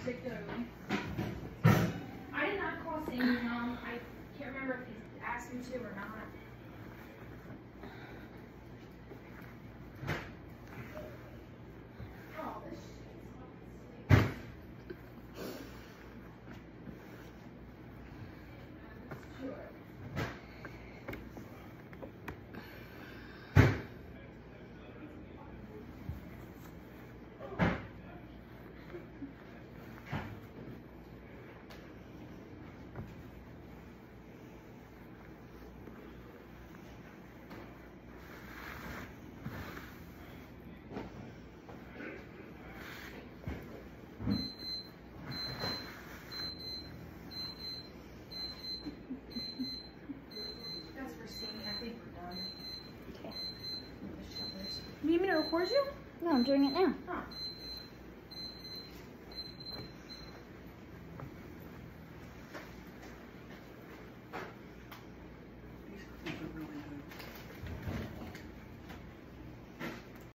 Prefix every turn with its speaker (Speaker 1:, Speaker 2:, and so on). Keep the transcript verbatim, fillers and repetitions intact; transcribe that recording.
Speaker 1: particularly. I did not call Sandy's mom. I can't remember if he asked me to or not. Oh, this shit's not sure.
Speaker 2: Okay.
Speaker 1: You need me to record you?
Speaker 2: No, I'm doing it now.